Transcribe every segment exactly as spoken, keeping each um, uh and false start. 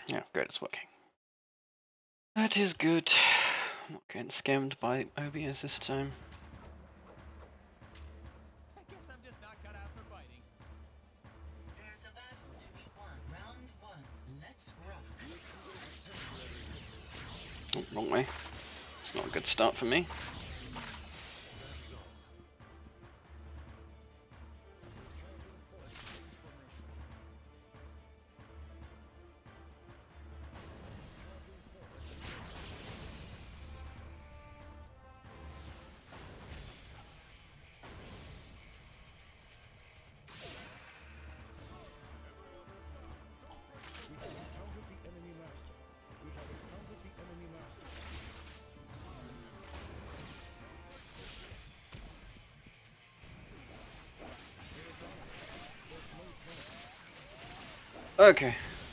Yeah, great, it's working. That is good. I'm not getting scammed by O B S this time. I guess I'm just not cut out for fighting. There's a battle to be won. Round one. Let's rock. Oh, wrong way. It's not a good start for me. Okay.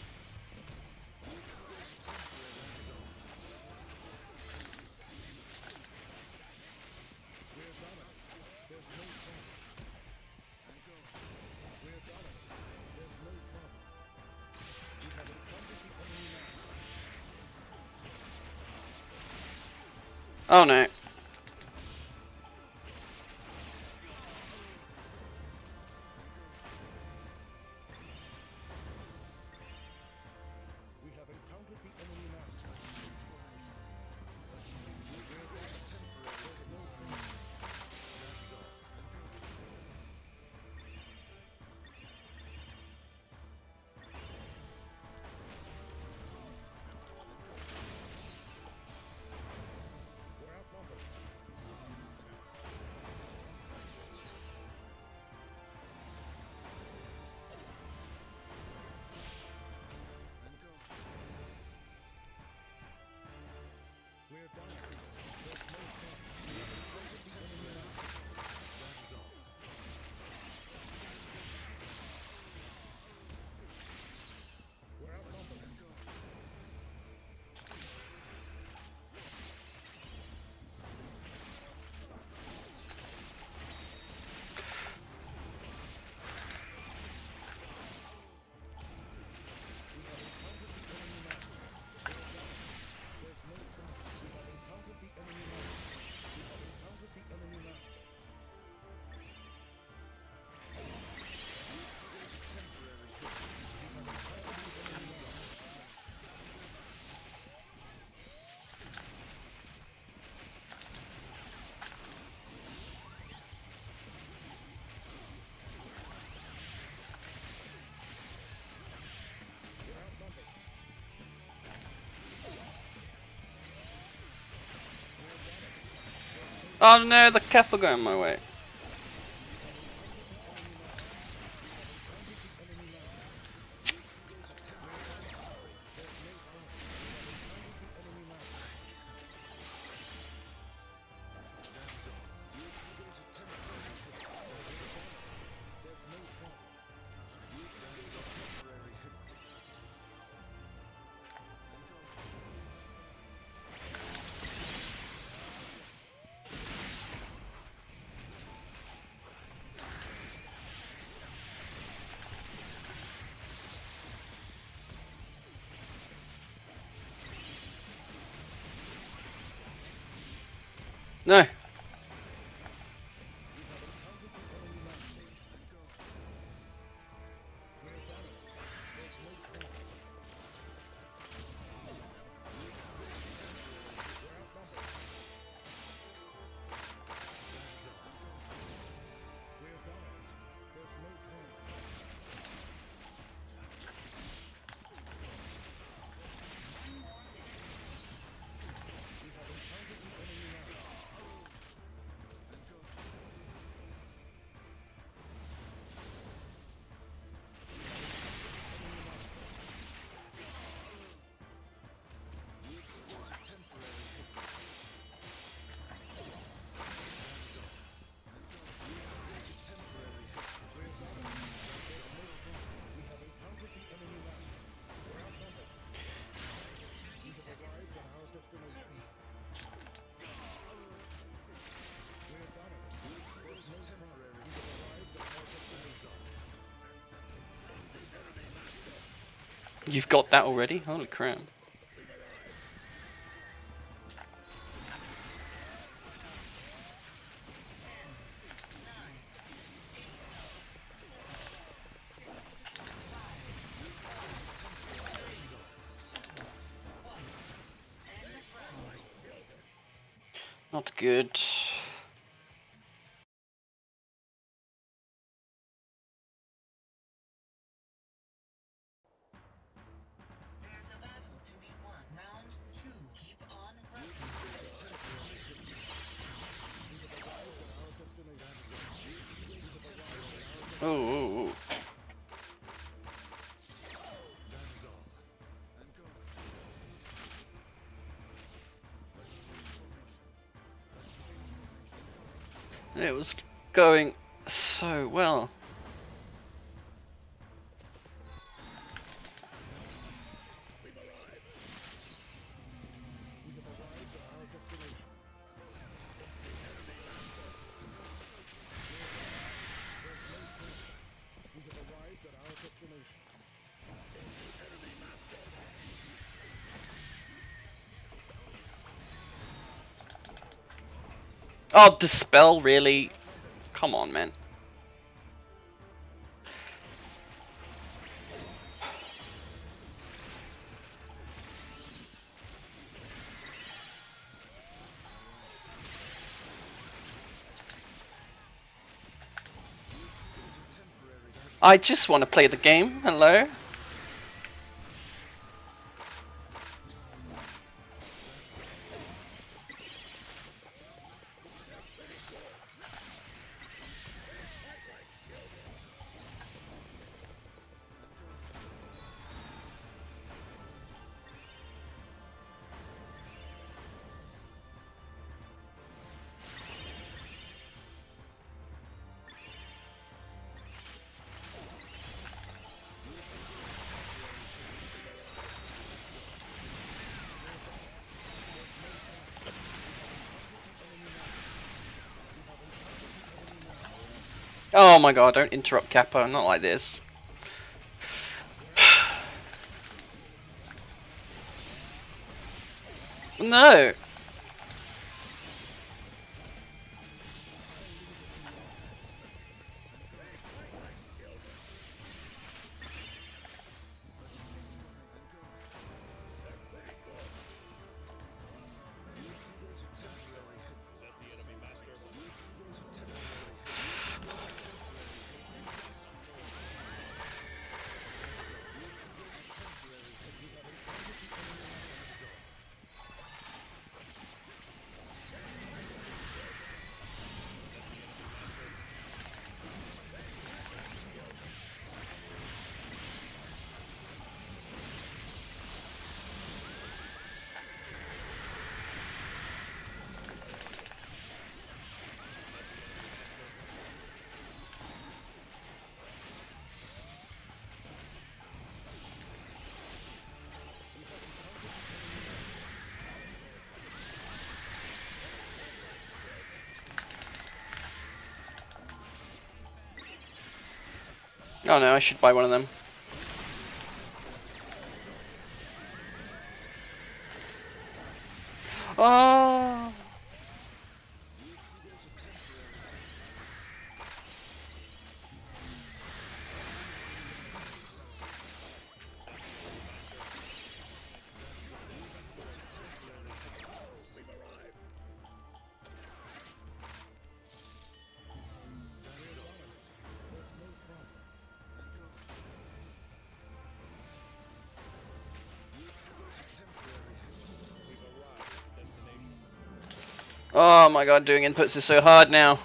Oh no. Oh no, the cap are going my way. No. You've got that already? Holy crap. Not good. There's a battle to be won. Round two. Keep on working. Oh, oh, oh. It was going so well. Oh, dispel, really? Come on, man. I just want to play the game. Hello? Oh my god, don't interrupt Kappa, not like this. No! Oh no, I should buy one of them. Oh! Oh my god, doing inputs is so hard now.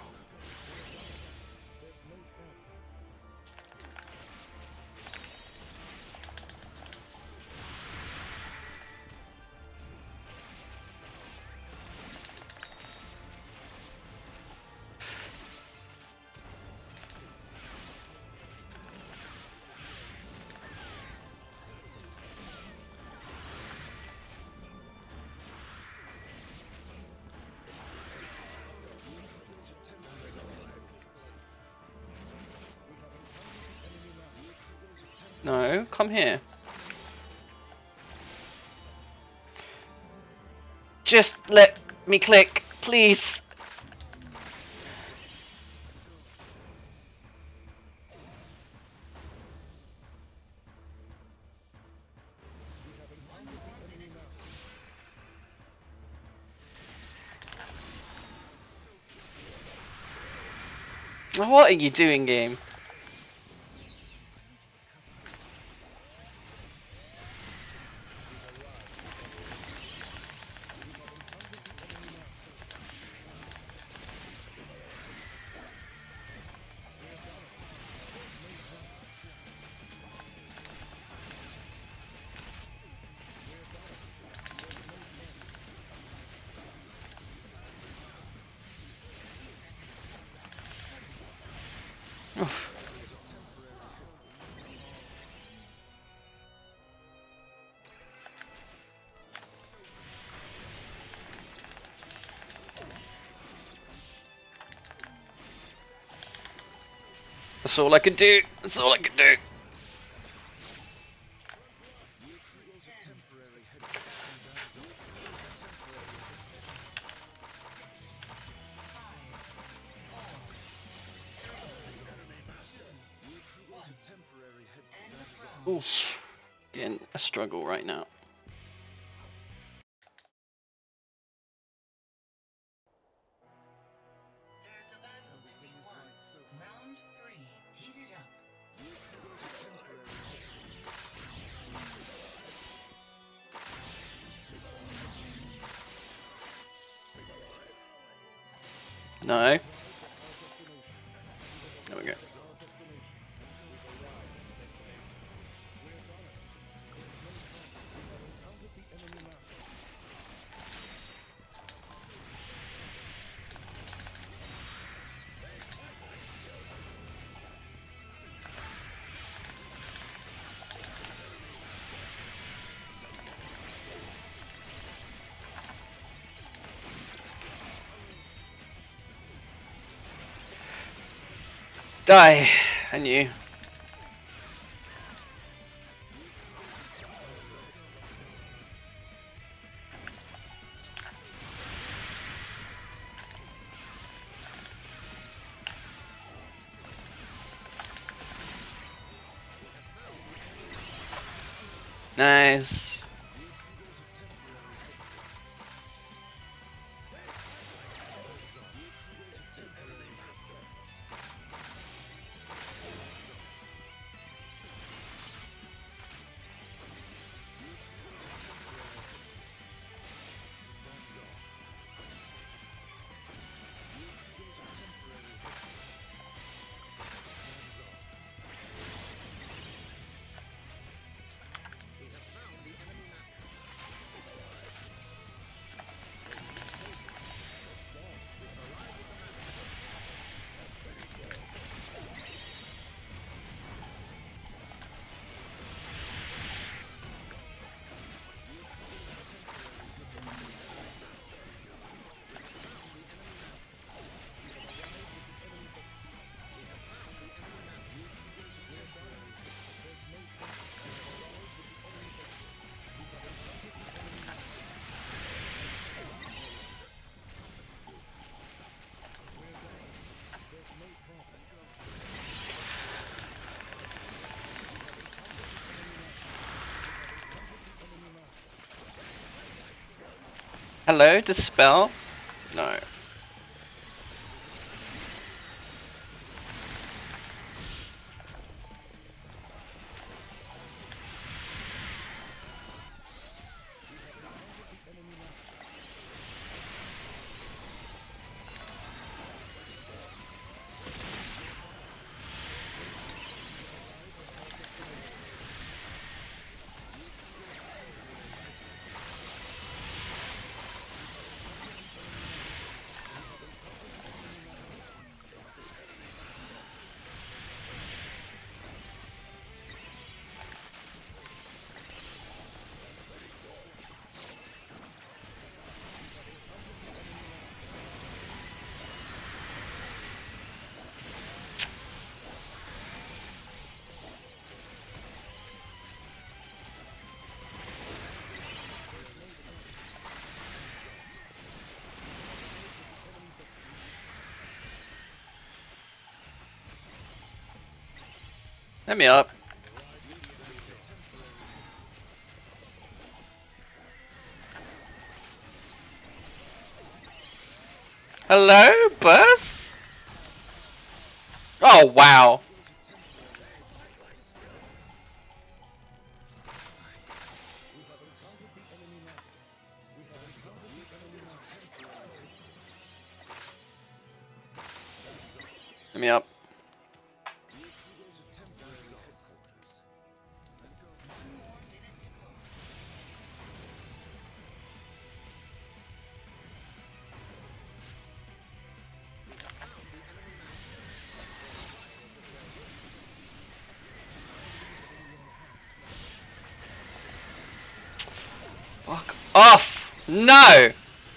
No, come here. Just let me click, please. What are you doing, game? Oof. That's all I could do. That's all I could do. Oof. Getting a struggle right now. There's a battle to be won. Round three. Heat it up. No. There we go. Die! I knew. Nice. Hello, dispel? No. Let me up. Hello, burst? Oh, wow. Let me up. Fuck off! No!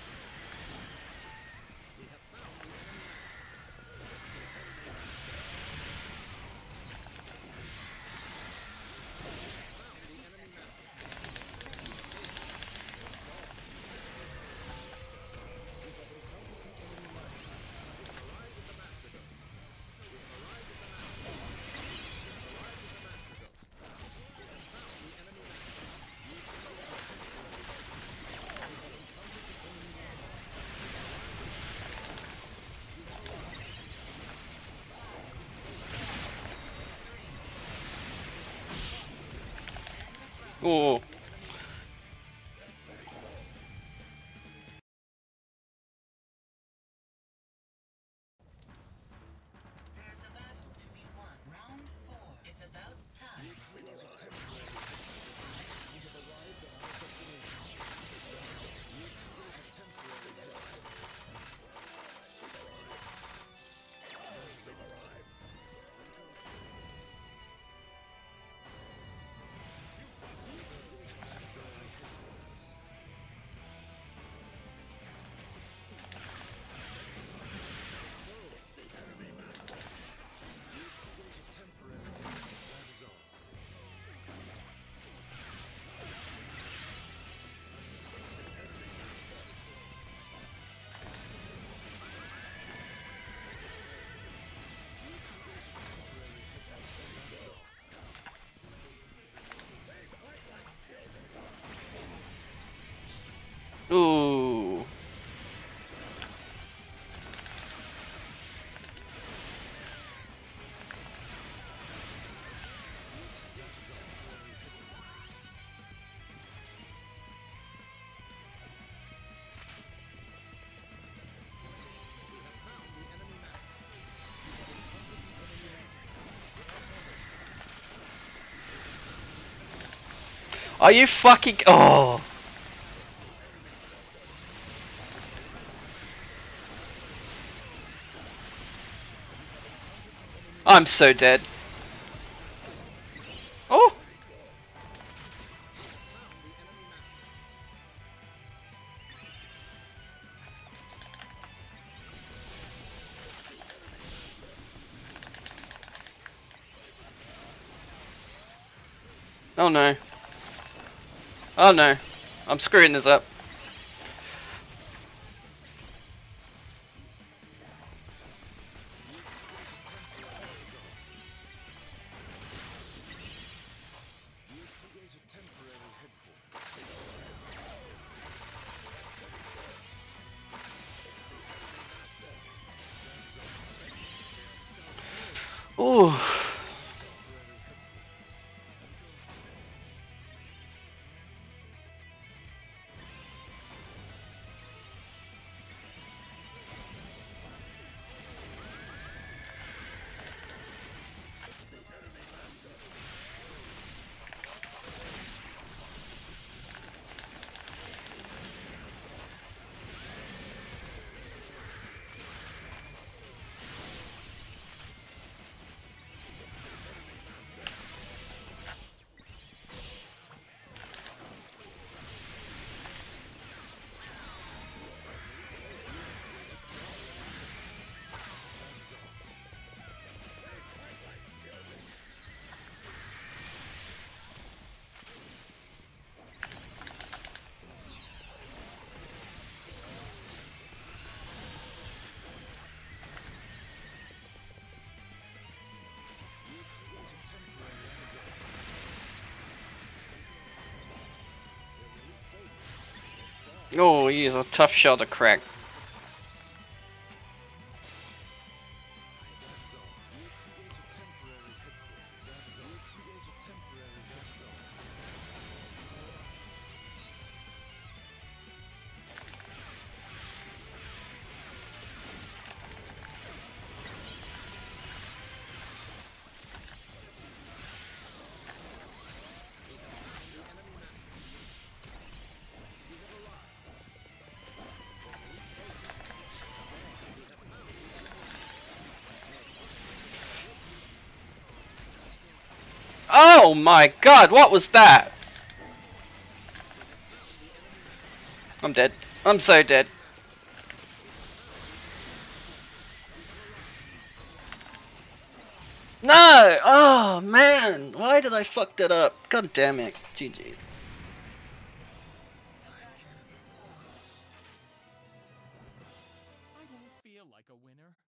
Oh. There's a battle to be won. Round four. It's about time. Ooh. Are you fucking? Oh. I'm so dead. Oh. Oh no. Oh no. I'm screwing this up. Ooh. Oh, he is a tough shell to crack. Oh my god, what was that? I'm dead. I'm so dead. No! Oh man! Why did I fuck that up? God damn it. G G. I don't feel like a winner.